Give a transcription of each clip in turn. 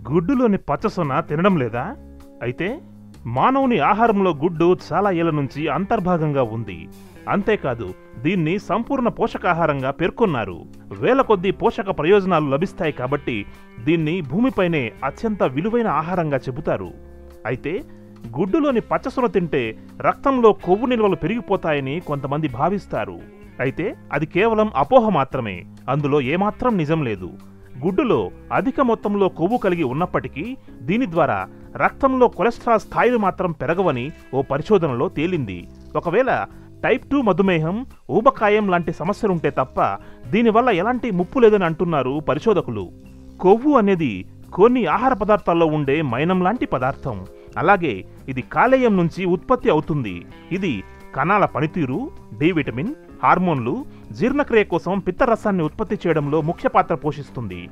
గుడ్డులోని పచ్చసొన తినడం లేదా? అయితే మానవుని ఆహారంలో గుడ్డు చాలా ఏళ్ల నుంచి అంతర్భాగంగా ఉంది. అంతేకాదు, దీన్ని సంపూర్ణ పోషకాహారంగా పేర్కొన్నారు. వేల కొద్దీ పోషక ప్రయోజనాలు లభిస్తాయి కాబట్టి దీన్ని భూమిపైనే అత్యంత విలువైన ఆహారంగా చెబుతారు. అయితే గుడ్డులోని పచ్చసొన తింటే రక్తంలో కొవ్వు నిల్వలు పెరిగిపోతాయని కొంతమంది భావిస్తారు. అయితే అది కేవలం అపోహ మాత్రమే. అందులో ఏమాత్రం నిజం లేదు. గుడ్డులో అధిక మొత్తంలో కొవ్వు కలిగి ఉన్నప్పటికీ దీని ద్వారా రక్తంలో కొలెస్ట్రాల్ స్థాయిలు మాత్రం పెరగవని ఓ పరిశోధనలో తేలింది. ఒకవేళ టైప్ 2 మధుమేహం, ఊబకాయం లాంటి సమస్యలుంటే తప్ప దీనివల్ల ఎలాంటి ముప్పు లేదని అంటున్నారు పరిశోధకులు. కొవ్వు అనేది కొన్ని ఆహార పదార్థాల్లో ఉండే మైనం లాంటి పదార్థం. అలాగే ఇది కాలేయం నుంచి ఉత్పత్తి అవుతుంది. ఇది కణాల పనితీరు, డి విటమిన్, హార్మోన్లు, జీర్ణక్రియ కోసం పిత్తరసాన్ని ఉత్పత్తి చేయడంలో ముఖ్య పాత్ర పోషిస్తుంది.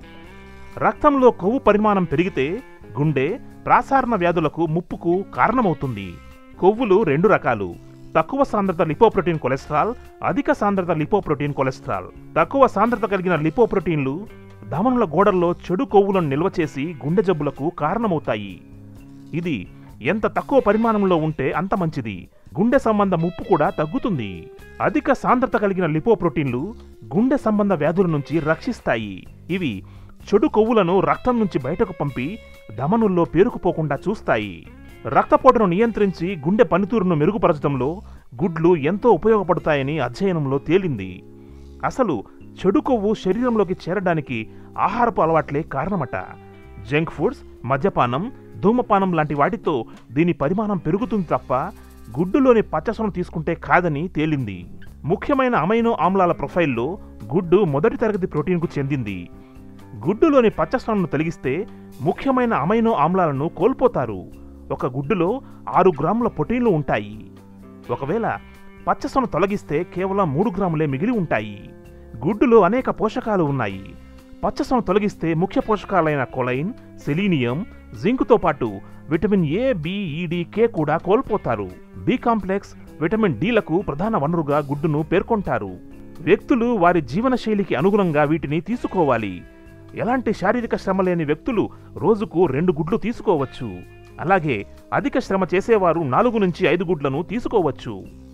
రక్తంలో కొవ్వు పరిమాణం పెరిగితే గుండె, ప్రాసారణ వ్యాధులకు ముప్పుకు కారణమవుతుంది. కొవ్వులు 2 రకాలు: తక్కువ సాంద్రత లిపోప్రోటీన్ కొలెస్ట్రాల్, అధిక సాంద్రత లిపోప్రోటీన్ కొలెస్ట్రాల్. తక్కువ సాంద్రత కలిగిన లిపోప్రోటీన్లు ధమనుల గోడల్లో చెడు కొవ్వులను నిల్వ చేసి గుండె జబ్బులకు కారణమవుతాయి. ఇది ఎంత తక్కువ పరిమాణంలో ఉంటే అంత మంచిది. గుండె సంబంధ ముప్పు కూడా తగ్గుతుంది. అధిక సాంద్రత కలిగిన లిపోప్రోటీన్లు గుండె సంబంధ వ్యాధుల నుంచి రక్షిస్తాయి. ఇవి చెడు కొవ్వులను రక్తం నుంచి బయటకు పంపి ధమనుల్లో పేరుకుపోకుండా చూస్తాయి. రక్తపోటును నియంత్రించి గుండె పనితీరును మెరుగుపరచడంలో గుడ్లు ఎంతో ఉపయోగపడతాయని అధ్యయనంలో తేలింది. అసలు చెడు కొవ్వు శరీరంలోకి చేరడానికి ఆహారపు అలవాట్లే కారణమట. జంక్ ఫుడ్స్, మద్యపానం, ధూమపానం లాంటి వాటితో దీని పరిమాణం పెరుగుతుంది తప్ప గుడ్డులోని పచ్చసొన తీసుకుంటే కాదని తేలింది. ముఖ్యమైన అమైనో ఆమ్లాల ప్రొఫైల్లో గుడ్డు మొదటి తరగతి ప్రోటీన్కు చెందింది. గుడ్డులోని పచ్చసొనను తొలగిస్తే ముఖ్యమైన అమైనో ఆమ్లాలను కోల్పోతారు. ఒక గుడ్డులో 6 గ్రాముల ప్రోటీన్లు ఉంటాయి. ఒకవేళ పచ్చసొన తొలగిస్తే కేవలం 3 గ్రాములే మిగిలి ఉంటాయి. గుడ్డులో అనేక పోషకాలు ఉన్నాయి. పచ్చసొన తొలగిస్తే ముఖ్య పోషకాలైన కొలైన్, సెలీనియం, జింక్తో పాటు vitamin A, B, E, D, K కూడా కోల్పోతారు. బి కాంప్లెక్స్, విటమిన్ డి-లకు ప్రధాన వనరుగా గుడ్డును పేర్కొంటారు. వ్యక్తులు వారి జీవనశైలికి అనుగుణంగా వీటిని తీసుకోవాలి. ఎలాంటి శారీరక శ్రమ లేని వ్యక్తులు రోజుకు 2 గుడ్లు తీసుకోవచ్చు. అలాగే అధిక శ్రమ చేసేవారు 4 నుంచి 5 గుడ్లను తీసుకోవచ్చు.